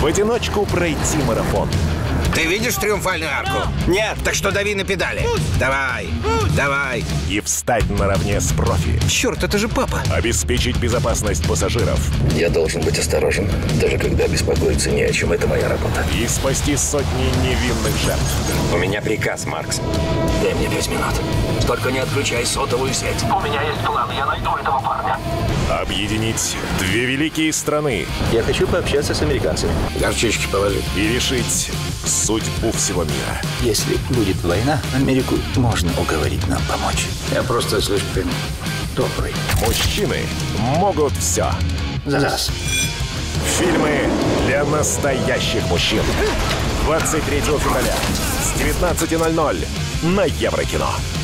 В одиночку пройти марафон. Ты видишь триумфальную арку? Нет. Так что дави на педали. Давай, давай. И встать наравне с профи. Черт, это же папа. Обеспечить безопасность пассажиров. Я должен быть осторожен, даже когда беспокоиться не о чем. Это моя работа. И спасти сотни невинных жертв. У меня приказ, Маркс. Дай мне 5 минут. Только не отключай сотовую сеть. У меня есть план, я найду этого парня. Объединить две великие страны. Я хочу пообщаться с американцами. Горчички положи. И решить судьбу всего мира. Если будет война, Америку можно уговорить нам помочь. Я просто слишком добрый. Мужчины могут все. За нас. Фильмы для настоящих мужчин. 23 февраля с 19:00 на Еврокино.